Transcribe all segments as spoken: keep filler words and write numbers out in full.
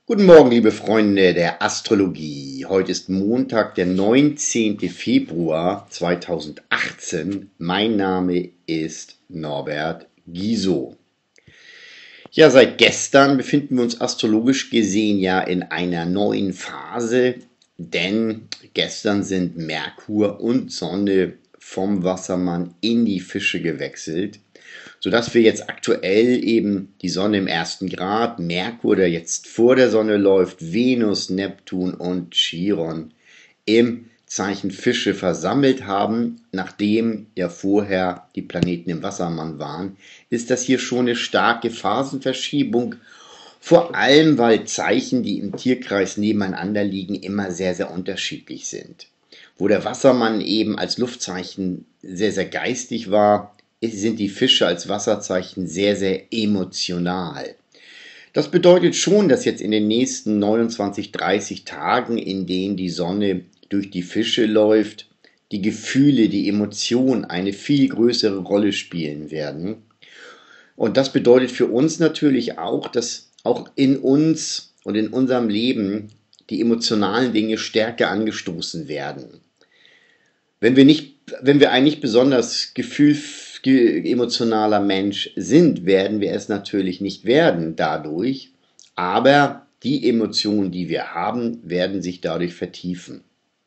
Guten Morgen, liebe Freunde der Astrologie. Heute ist Montag, der neunzehnte Februar zweitausendachtzehn. Mein Name ist Norbert Giso. Ja, seit gestern befinden wir uns astrologisch gesehen ja in einer neuen Phase, denn gestern sind Merkur und Sonne vom Wassermann in die Fische gewechselt, sodass wir jetzt aktuell eben die Sonne im ersten Grad, Merkur, der jetzt vor der Sonne läuft, Venus, Neptun und Chiron im Zeichen Fische versammelt haben. Nachdem ja vorher die Planeten im Wassermann waren, ist das hier schon eine starke Phasenverschiebung, vor allem weil Zeichen, die im Tierkreis nebeneinander liegen, immer sehr, sehr unterschiedlich sind. Wo der Wassermann eben als Luftzeichen sehr, sehr geistig war, sind die Fische als Wasserzeichen sehr, sehr emotional. Das bedeutet schon, dass jetzt in den nächsten neunundzwanzig, dreißig Tagen, in denen die Sonne durch die Fische läuft, die Gefühle, die Emotionen eine viel größere Rolle spielen werden. Und das bedeutet für uns natürlich auch, dass auch in uns und in unserem Leben die emotionalen Dinge stärker angestoßen werden. Wenn wir nicht, wenn wir ein nicht besonders gefühl, emotionaler Mensch sind, werden wir es natürlich nicht werden dadurch, aber die Emotionen, die wir haben, werden sich dadurch vertiefen.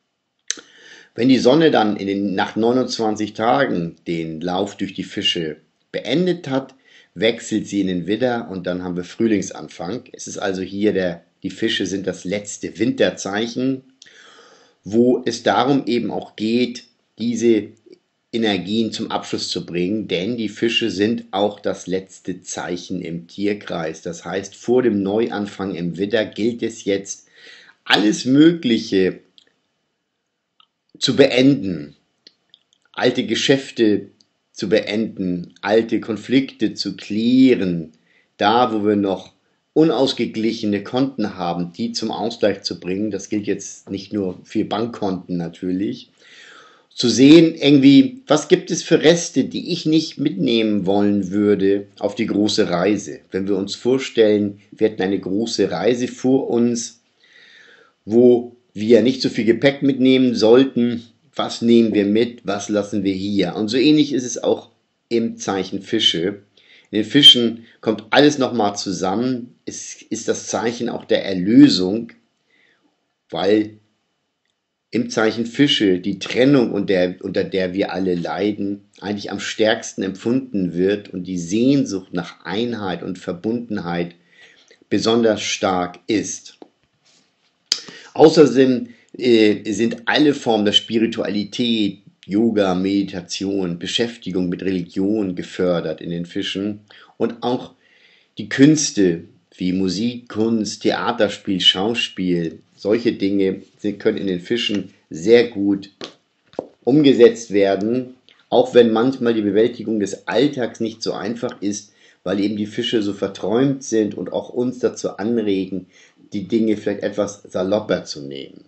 Wenn die Sonne dann in den, nach neunundzwanzig Tagen den Lauf durch die Fische beendet hat, wechselt sie in den Widder und dann haben wir Frühlingsanfang. Es ist also hier der, die Fische sind das letzte Winterzeichen, wo es darum eben auch geht, diese Energien zum Abschluss zu bringen, denn die Fische sind auch das letzte Zeichen im Tierkreis. Das heißt, vor dem Neuanfang im Widder gilt es jetzt, alles Mögliche zu beenden, alte Geschäfte zu beenden, alte Konflikte zu klären, da wo wir noch unausgeglichene Konten haben, die zum Ausgleich zu bringen. Das gilt jetzt nicht nur für Bankkonten natürlich. Zu sehen, irgendwie, was gibt es für Reste, die ich nicht mitnehmen wollen würde auf die große Reise. Wenn wir uns vorstellen, wir hätten eine große Reise vor uns, wo wir nicht so viel Gepäck mitnehmen sollten, was nehmen wir mit, was lassen wir hier. Und so ähnlich ist es auch im Zeichen Fische. In den Fischen kommt alles nochmal zusammen. Es ist das Zeichen auch der Erlösung, weil im Zeichen Fische die Trennung, unter der, unter der wir alle leiden, eigentlich am stärksten empfunden wird und die Sehnsucht nach Einheit und Verbundenheit besonders stark ist. Außerdem äh, sind alle Formen der Spiritualität, Yoga, Meditation, Beschäftigung mit Religion gefördert in den Fischen und auch die Künste wie Musik, Kunst, Theaterspiel, Schauspiel, solche Dinge können in den Fischen sehr gut umgesetzt werden, auch wenn manchmal die Bewältigung des Alltags nicht so einfach ist, weil eben die Fische so verträumt sind und auch uns dazu anregen, die Dinge vielleicht etwas salopper zu nehmen.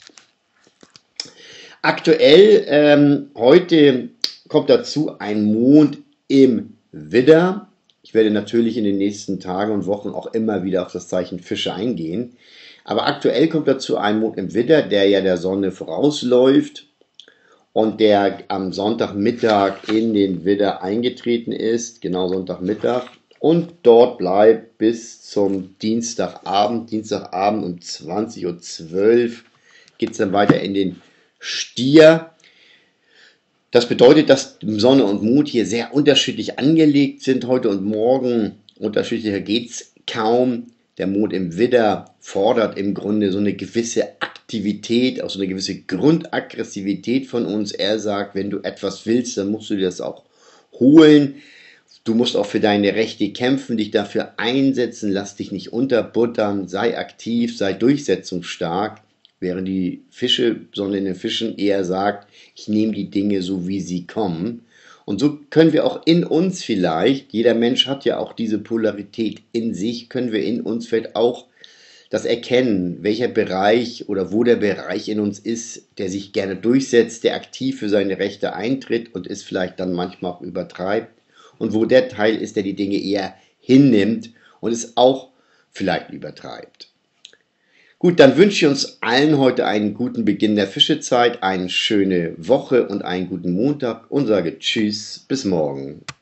Aktuell, ähm, heute kommt dazu ein Mond im Widder. Ich werde natürlich in den nächsten Tagen und Wochen auch immer wieder auf das Zeichen Fische eingehen. Aber aktuell kommt dazu ein Mond im Widder, der ja der Sonne vorausläuft und der am Sonntagmittag in den Widder eingetreten ist, genau Sonntagmittag, und dort bleibt bis zum Dienstagabend. Dienstagabend um zwanzig Uhr zwölf geht es dann weiter in den Stier. Das bedeutet, dass Sonne und Mond hier sehr unterschiedlich angelegt sind heute und morgen. Unterschiedlicher geht es kaum. Der Mond im Widder fordert im Grunde so eine gewisse Aktivität, auch so eine gewisse Grundaggressivität von uns. Er sagt, wenn du etwas willst, dann musst du dir das auch holen. Du musst auch für deine Rechte kämpfen, dich dafür einsetzen, lass dich nicht unterbuttern, sei aktiv, sei durchsetzungsstark. Während die Fische, Sonne in den Fischen eher sagt, ich nehme die Dinge so, wie sie kommen. Und so können wir auch in uns vielleicht, jeder Mensch hat ja auch diese Polarität in sich, können wir in uns vielleicht auch das erkennen, welcher Bereich oder wo der Bereich in uns ist, der sich gerne durchsetzt, der aktiv für seine Rechte eintritt und es vielleicht dann manchmal auch übertreibt. Und wo der Teil ist, der die Dinge eher hinnimmt und es auch vielleicht übertreibt. Gut, dann wünsche ich uns allen heute einen guten Beginn der Fischezeit, eine schöne Woche und einen guten Montag und sage Tschüss, bis morgen.